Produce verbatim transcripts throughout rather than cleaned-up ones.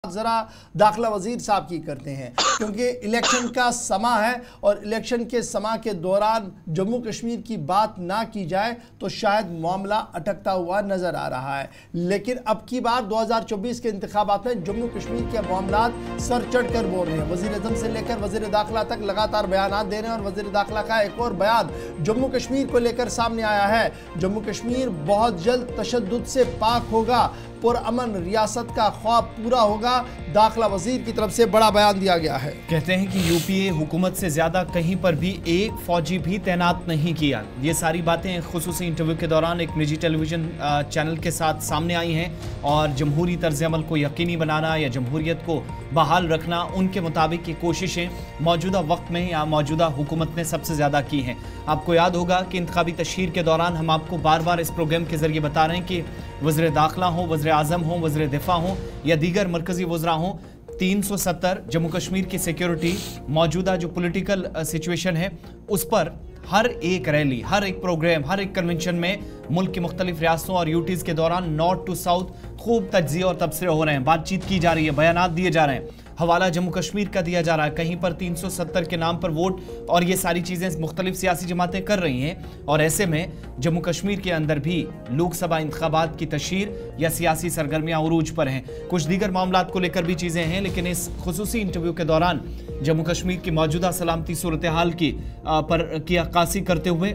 ذرا داخلہ وزیر صاحب کی کرتے ہیں کیونکہ الیکشن کا سما ہے اور الیکشن کے سما کے دوران جموں کشمیر کی بات نہ کی جائے تو شاید معاملہ اٹکتا ہوا نظر آ رہا ہے، لیکن اب کی بار دو ہزار چوبیس کے انتخابات میں جموں کشمیر کے معاملات سر چڑھ کر بول رہے ہیں۔ وزیر اعظم سے لے کر وزیر داخلہ تک لگاتار بیانات دے رہے ہیں اور وزیر داخلہ کا ایک اور بیان جموں کشمیر کو لے کر سامنے آیا ہے۔ جموں کشمیر بہت جلد تشدد سے پاک ہوگا، پرامن ریاست کا خواب پورا ہوگا، داخلہ وزیر کی طرف سے بڑا بیان دیا گیا ہے۔ کہتے ہیں کہ یو پی اے حکومت سے زیادہ کہیں پر بھی ایک فوجی بھی تعینات نہیں کیا۔ یہ ساری باتیں خصوصی انٹرویو کے دوران ایک نجی ٹیلی ویژن چینل کے ساتھ سامنے آئی ہیں اور جمہوری طرز عمل کو یقینی بنانا یا جمہوریت کو بحال رکھنا ان کے مطابق کی کوششیں موجودہ وقت میں یا موجودہ حکومت نے سب سے زیادہ کی ہیں۔ آپ کو یاد ہوگا کہ انتخابی تشہیر کے دوران ہم آپ کو بار بار اس پروگرام کے ذریعے بتا رہے ہیں کہ وزیر داخلہ ہوں، وزیر اعظم ہوں، وزیر دفاع ہوں یا دیگر مرکزی وزراء ہوں، تین سو ستر جموں کشمیر کی سیکیورٹی موجودہ جو پولیٹیکل سچویشن ہے اس پر ہر ایک ریلی، ہر ایک پروگرام، ہر ایک کنونشن میں ملک کی مختلف ریاستوں اور یوٹیز کے دوران نارتھ ٹو ساؤتھ خوب تجزیے اور تبصرے ہو رہے ہیں، بات چیت کی جا رہی ہے، بیانات دیے جا رہے ہیں، حوالہ جموں کشمیر کا دیا جا رہا ہے، کہیں پر تین سو ستر کے نام پر ووٹ اور یہ ساری چیزیں مختلف سیاسی جماعتیں کر رہی ہیں اور ایسے میں جموں کشمیر کے اندر بھی لوک سبھا انتخابات کی تشہیر یا سیاسی سرگرمیاں عروج پر ہیں۔ کچھ دیگر معاملات کو لے کر بھی چیزیں ہیں، لیکن اس خصوصی انٹرویو کے دوران جموں کشمیر کی موجودہ سلامتی صورتحال کی پر کی عکاسی کرتے ہوئے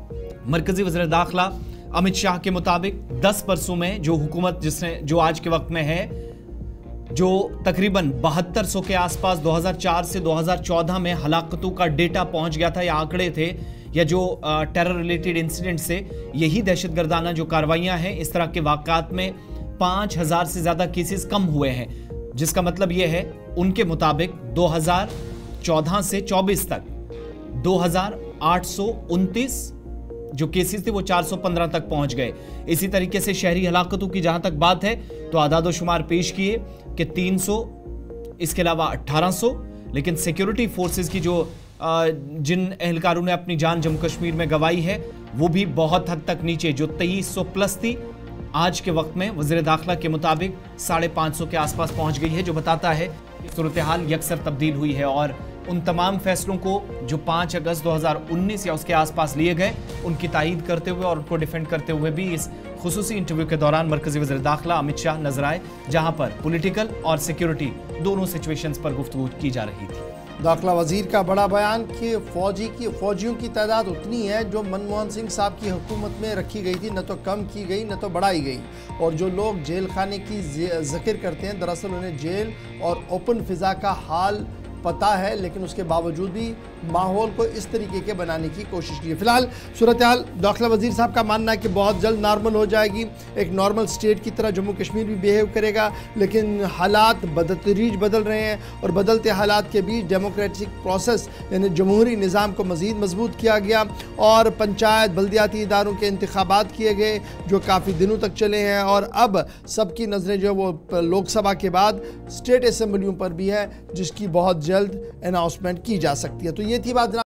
مرکزی وزیر داخلہ امت شاہ کے مطابق دس برسوں میں جو حکومت جس نے جو آج کے وقت میں ہے، جو تقریباً بہتر سو کے آس پاس دو ہزار چار سے دو ہزار چودہ میں ہلاکتوں کا ڈیٹا پہنچ گیا تھا یا آنکڑے تھے یا جو ٹیرر ریلیٹڈ انسیڈنٹ سے یہی دہشت گردانہ جو کاروائیاں ہیں، اس طرح کے واقعات میں پانچ ہزار سے زیادہ کیسز کم ہوئے ہیں، جس کا مطلب یہ ہے ان کے مطابق دو ہزار چودہ سے چوبیس تک دو ہزار آٹھ سو انتیس جو کیسز تھے وہ چار سو پندرہ تک پہنچ گئے۔ اسی طریقے سے شہری ہلاکتوں کی جہاں تک بات ہے تو اعداد و شمار پیش کیے کہ تین سو، اس کے علاوہ اٹھارہ سو، لیکن سیکیورٹی فورسز کی جو جن اہلکاروں نے اپنی جان جموں کشمیر میں گوائی ہے وہ بھی بہت حد تک نیچے، جو تیئیس سو پلس تھی آج کے وقت میں وزیر داخلہ کے مطابق ساڑھے پانچ سو کے آس پاس پہنچ گئی ہے، جو بتاتا ہے کہ صورتحال یکسر تبدیل ہوئی ہے اور ان تمام فیصلوں کو جو پانچ اگست دو ہزار انیس یا اس کے آس پاس لیے گئے ان کی تائید کرتے ہوئے اور ان کو ڈیفینڈ کرتے ہوئے بھی اس خصوصی انٹرویو کے دوران مرکزی وزیر داخلہ امت شاہ نظر آئے، جہاں پر پولیٹیکل اور سیکیورٹی دونوں سچویشنز پر گفتگو کی جا رہی تھی۔ داخلہ وزیر کا بڑا بیان کہ فوجی کی فوجیوں کی تعداد اتنی ہے جو منموہن سنگھ صاحب کی حکومت میں رکھی گئی تھی، نہ تو کم کی گئی نہ تو بڑھائی گئی، اور جو لوگ جیل خانے کی ذکر کرتے ہیں دراصل انہیں جیل اور اوپن فضا کا حال پتہ ہے، لیکن اس کے باوجود بھی ماحول کو اس طریقے کے بنانے کی کوشش کی ہے۔ فی الحال صورتحال داخلہ وزیر صاحب کا ماننا ہے کہ بہت جلد نارمل ہو جائے گی، ایک نارمل سٹیٹ کی طرح جموں کشمیر بھی بیہیو کرے گا، لیکن حالات بدتدریج بدل رہے ہیں اور بدلتے حالات کے بیچ ڈیموکریٹک پروسیس یعنی جمہوری نظام کو مزید مضبوط کیا گیا اور پنچایت بلدیاتی اداروں کے انتخابات کیے گئے جو کافی دنوں تک چلے ہیں، اور اب سب کی نظریں جو وہ لوک سبھا کے بعد اسٹیٹ اسمبلیوں پر بھی ہے جس کی بہت جلد اناؤنسمنٹ کی جا سکتی ہے۔ تو یہ تھی بات۔